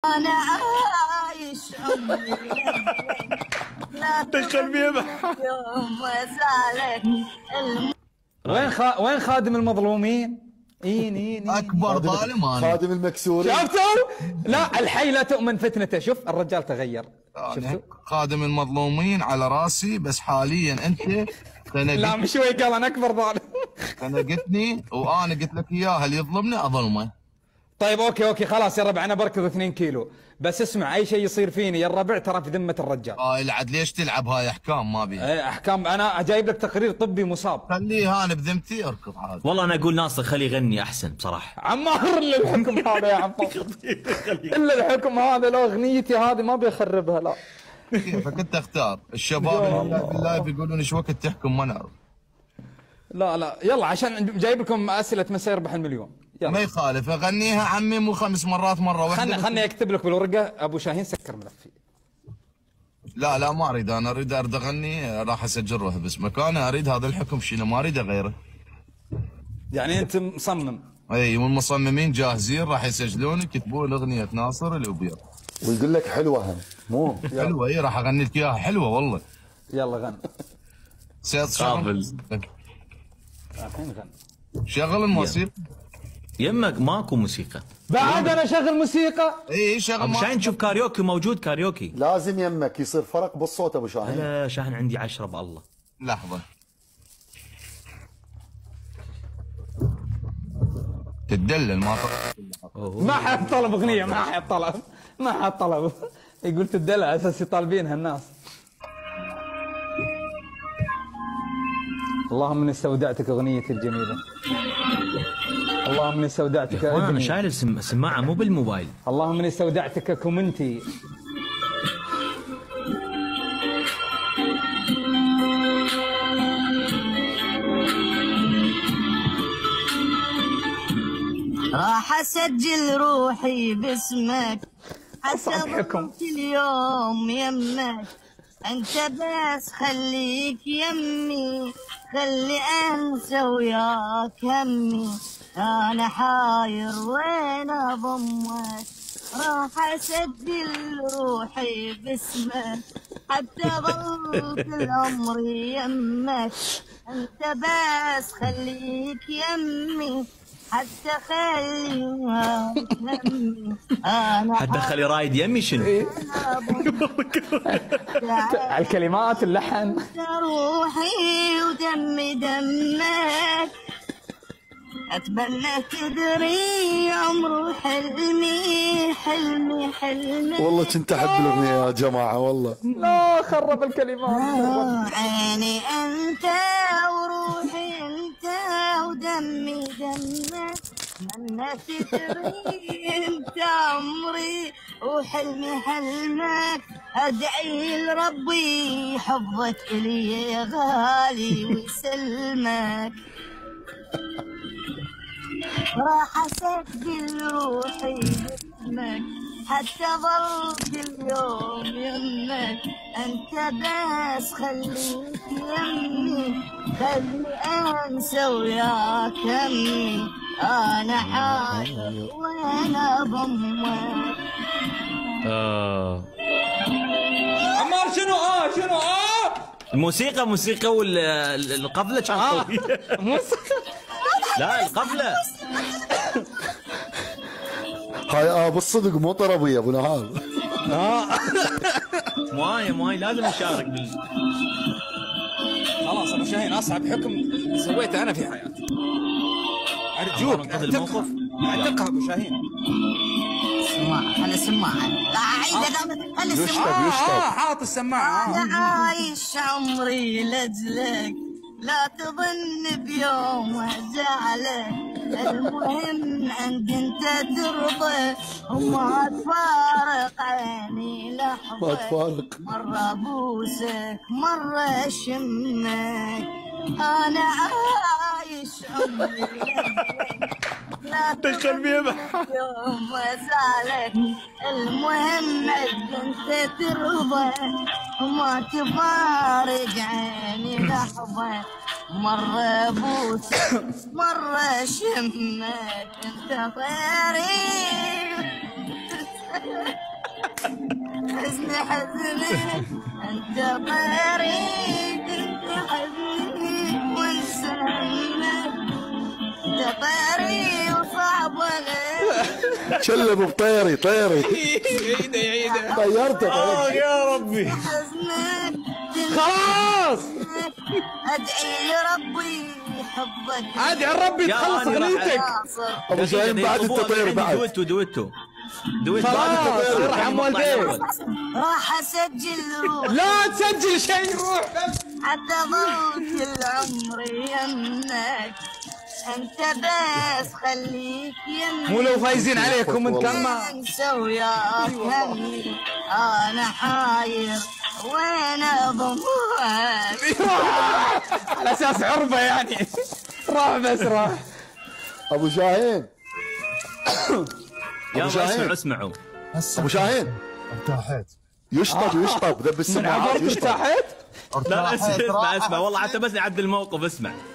انا عايش عمري لا دخل بيبه يوم وزعلك وين خادم المظلومين؟ إين اكبر ظالم انا. خادم المكسورين. شفتوا؟ لا الحي لا تؤمن فتنته. شوف الرجال تغير. شفتوا؟ خادم المظلومين على راسي، بس حاليا انت لا مش شوي قال انا اكبر ظالم. خنقتني وانا قلت لك اياها، اللي يظلمني اظلمه. طيب اوكي خلاص يا ربع انا بركض 2 كيلو، بس اسمع اي شيء يصير فيني يا الربع ترى في ذمه الرجال. العد ليش تلعب؟ هاي احكام ما بيها. احكام. انا جايب لك تقرير طبي مصاب. خليه انا بذمتي اركض عادي. والله انا اقول ناصر خليه يغني احسن بصراحه. عمار الا الحكم هذا يا عمار. الا الحكم هذا، لو اغنيتي هذه ما بيخربها. لا كيفك انت اختار. الشباب بالله يقولون ايش وقت تحكم ما نعرف. لا يلا عشان جايب لكم اسئله من سيربح المليون. يلا. ما يخالف اغنيها عمي، مو 5 مرات مره واحده. خلني اكتب لك بالورقه ابو شاهين سكر ملفي. لا ما اريد، انا اريد اغني راح اسجله باسمك. انا اريد هذا الحكم شنو، ما اريد غيره. يعني انت مصمم؟ اي والمصممين جاهزين راح يسجلون يكتبون اغنيه ناصر الابيض. ويقول لك حلوه هم مو حلوه. اي راح اغني لك اياها حلوه والله. يلا غن. قابل. الحين غن. شغل الموسيقى. يمك ماكو موسيقى بعد انا اشغل موسيقى. اي شغل. ابو شاهين شوف كاريوكي موجود كاريوكي. لازم يمك يصير فرق بالصوت ابو شاهين. لا شاهين عندي 10 بالله. لحظه تدلل ما حد طلب اغنيه، ما حد طلب يقول تدلل على اساس يطالبينها الناس. اللهم اني استودعتك اغنيتي الجميله. اللهم اني استودعتك يا ابني. انا شايل سماعه مو بالموبايل. اللهم اني استودعتك كومنتي. راح اسجل روحي باسمك حتى ضلت اليوم يمك. انت بس خليك يمي، خلي انسى وياك همي. انا حاير وين اضمك. راح اسجل روحي باسمك حتى ضلت العمر يمك. انت بس خليك يمي حتى خليها همي. انا حتدخلي رايد يمي شنو؟ على الكلمات اللحن. روحي ودمي دمك. اتمنى تدري عمر حلمي والله كنت احب الاغنيه يا جماعه والله. لا خرب الكلمات. عيني انت وروحي انت ودمي دمك. اتمنى تدري انت عمري وحلمي حلمك. ادعي لربي حفظك الي يا غالي ويسلمك. راح اسجل روحي باسمك حتى ضلت اليوم يمك. انت بس خليك يمي، خلي انسى وياك همي. انا حاير وانا ضمك. عمار شنو الموسيقى موسيقى والقفله كانت قويه. لا القفله هاي بالصدق مو طربيه ابو نهال. ماي لازم نشارك خلاص ابو شاهين اصعب حكم سويته انا في حياتي. ارجوك الموقف. اعتقها ابو شاهين. خلي السماعة. لا عيد خلي السماعة. حاط السماعة. أنا عايش عمري لأجلك، لا تظن بيوم وزعلك. المهم عند انت ترضى وما تفارق عيني لحظة. ما تفارق. مرة بوسك مرة اشمك. انا عايش عمري لأجلك، لا دخل بيبه يوم وزعلك. المهم عند انت ترضى وما تفارق عيني لحظة. مرة بوسك مرة شمك. انت غيري حزني حزني انت طريق، انت حزني وانسى همك، انت طريق وصعب عليك. شلب بطيري طيري عيده عيده طيرتك يا ربي. حزنك خلاص ادعي لربي يحبك. ادعي ربي يا تخلص أنا اغنيتك. ابو شاهين بعد التطير بعد دويتو خلاص ارحم والديك. راح اسجل روح لا تسجل شيء، روح بس. حتى ضوء العمر يمك، انت بس خليك يمك. مو لو فايزين عليكم انت ما انسى وياك همي، انا حاير وين اضمك. على اساس عربه يعني. راح بس راح. ابو شاهين يلا اسمعوا. ابو شاهين ارتاحت. يشطب ذب من السماعات عبرت يشطب. ارتاحت. لا اسمع والله حتى بس نعدل الموقف. اسمع